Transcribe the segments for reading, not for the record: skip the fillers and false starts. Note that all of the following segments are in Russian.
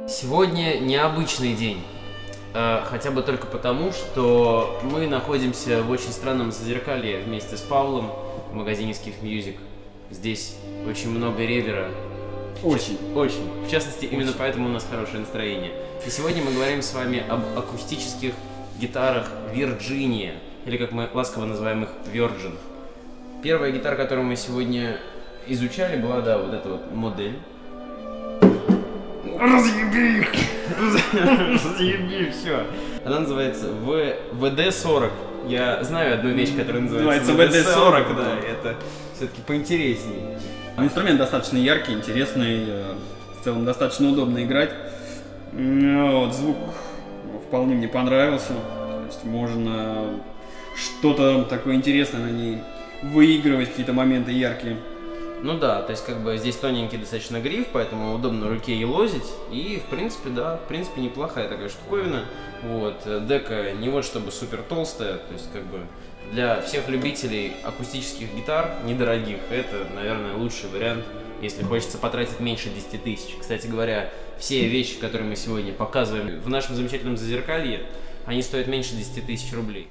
Сегодня необычный день, хотя бы только потому, что мы находимся в очень странном зазеркалье вместе с Павлом в магазине Skiff Music. Здесь очень много ревера. Очень. В частности, именно поэтому у нас хорошее настроение. И сегодня мы говорим с вами об акустических гитарах Virginia, или как мы ласково называем их, Virgin. Первая гитара, которую мы сегодня изучали, была, да, вот эта вот модель. Разъеби их! Разъеби, все. Она называется VD40. Я знаю одну вещь, которая называется VD40, да, это все-таки поинтереснее. Инструмент достаточно яркий, интересный, в целом достаточно удобно играть. Вот, звук вполне мне понравился, то есть можно что-то такое интересное на ней выигрывать, какие-то моменты яркие. Ну да, то есть как бы здесь тоненький достаточно гриф, поэтому удобно руке и лозить. И в принципе, да, в принципе неплохая такая штуковина. Вот, дека не вот чтобы супер толстая, то есть как бы для всех любителей акустических гитар, недорогих, это, наверное, лучший вариант, если хочется потратить меньше 10 тысяч. Кстати говоря, все вещи, которые мы сегодня показываем в нашем замечательном зазеркалье, они стоят меньше 10 тысяч рублей.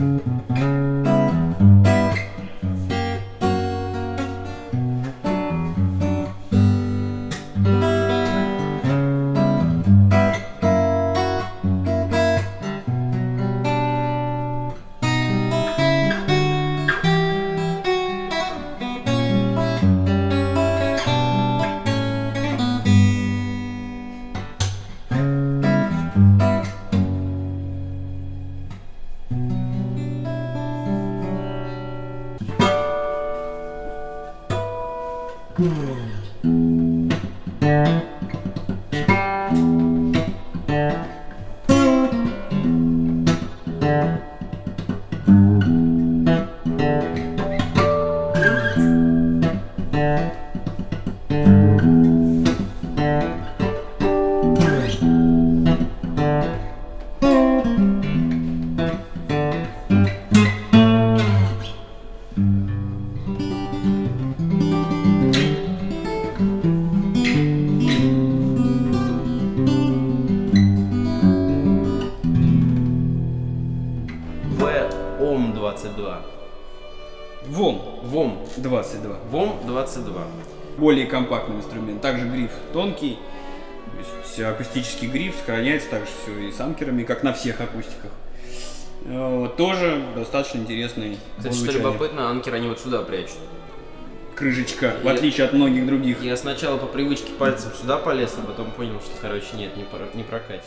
VOM-22. VOM-22. Более компактный инструмент. Также гриф тонкий. То есть акустический гриф сохраняется также все и с анкерами, как на всех акустиках. Тоже достаточно интересный. Кстати, что любопытно, анкер они вот сюда прячут. Крышечка, в отличие от многих других. Я сначала по привычке пальцем сюда полез, а потом понял, что, короче, нет, не прокатит.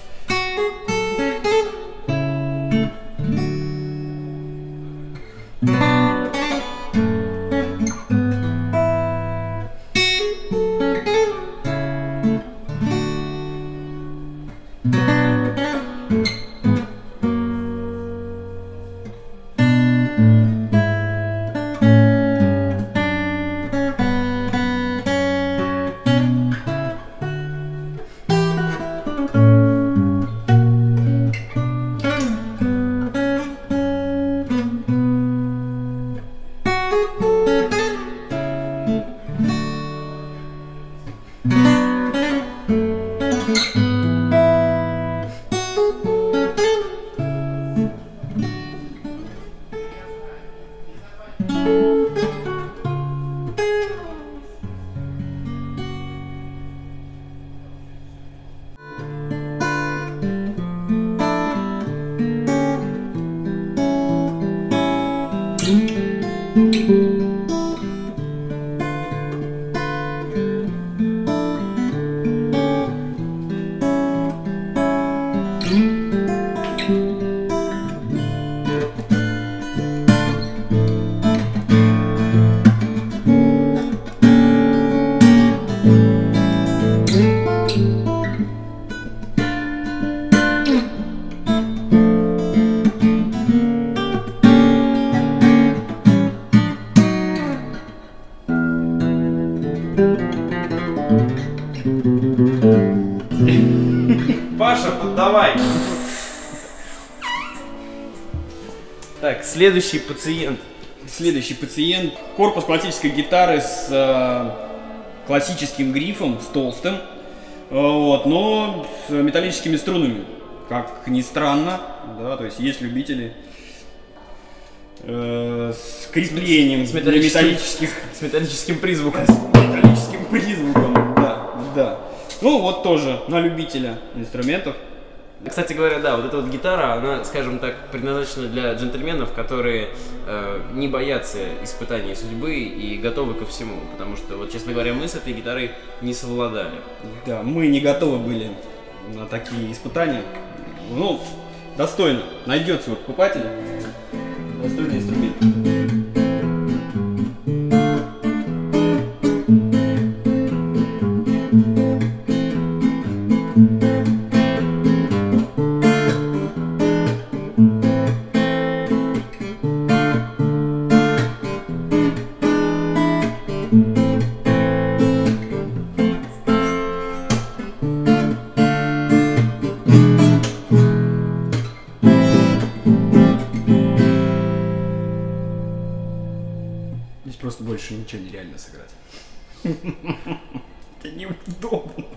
Паша, поддавай. Так, следующий пациент. Следующий пациент. Корпус классической гитары с классическим грифом, с толстым. Вот, но с металлическими струнами, как ни странно, да, то есть любители с креплением для металлических... С металлическим призвуком. С металлическим призвуком, да. Ну вот тоже на любителя инструментов. Кстати говоря, да, вот эта вот гитара, она, скажем так, предназначена для джентльменов, которые не боятся испытаний судьбы и готовы ко всему. Потому что, вот, честно говоря, мы с этой гитарой не совладали. Да, мы не готовы были на такие испытания. Ну, достойно. Найдется вот покупатель. Достойный инструмент. Здесь просто больше ничего нереально сыграть. Это неудобно.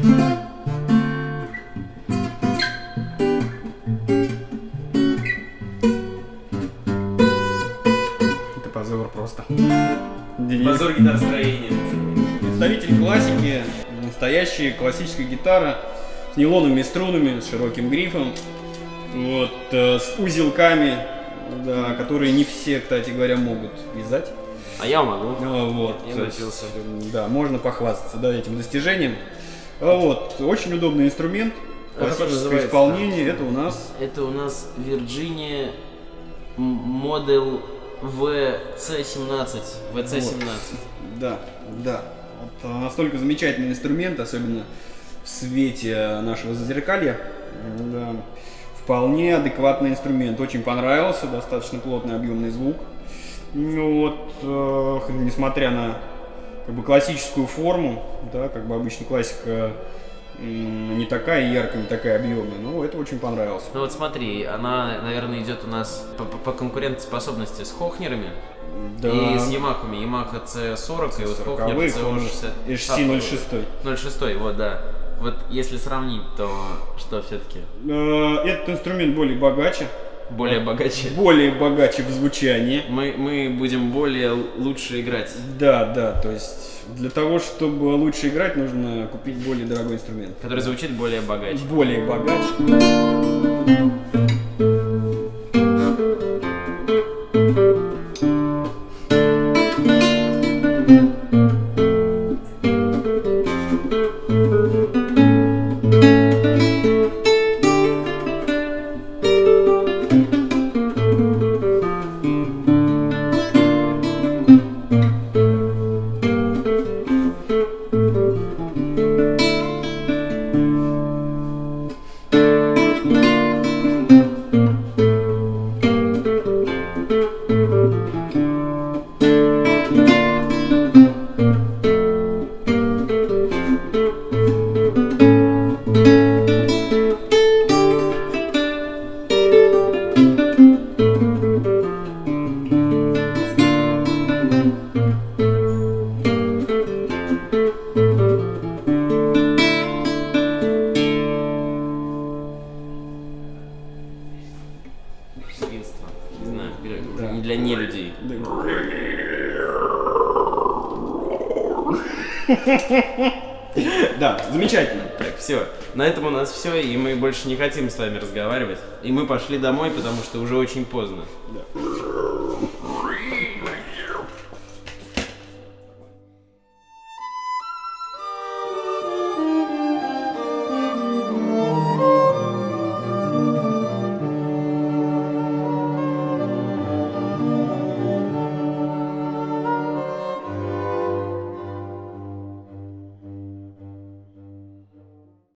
Это позор просто. Позор гитаростроения. Представитель классики, настоящая классическая гитара с нейлоновыми струнами, с широким грифом, вот, с узелками, да, которые не все, кстати говоря, могут вязать. А я могу. Вот. Я научился. Да, можно похвастаться, да, этим достижением. Вот, очень удобный инструмент. Классическое исполнение. Это у нас Virginia Model VC17. VC17. Вот. Да. Это настолько замечательный инструмент, особенно в свете нашего зазеркалья. Да. Вполне адекватный инструмент. Очень понравился, достаточно плотный объемный звук. Вот, несмотря на классическую форму, да, обычно классика не такая яркая, не такая объемная, но это очень понравилось. Ну вот смотри, она, наверное, идет у нас по конкурентоспособности с Хохнерами, да, и с Ямахами. Yamaha C40 и вот Хохнер C60. HC06. Вот, да. Вот если сравнить, то что все-таки? Этот инструмент более богаче. Более богаче. Более богаче в звучании. Мы будем более лучше играть. Да, то есть для того, чтобы лучше играть, нужно купить более дорогой инструмент. Который звучит более богаче. Более богаче. Для нелюдей. Да, замечательно. Так, все. На этом у нас все, и мы больше не хотим с вами разговаривать. И мы пошли домой, потому что уже очень поздно. Да.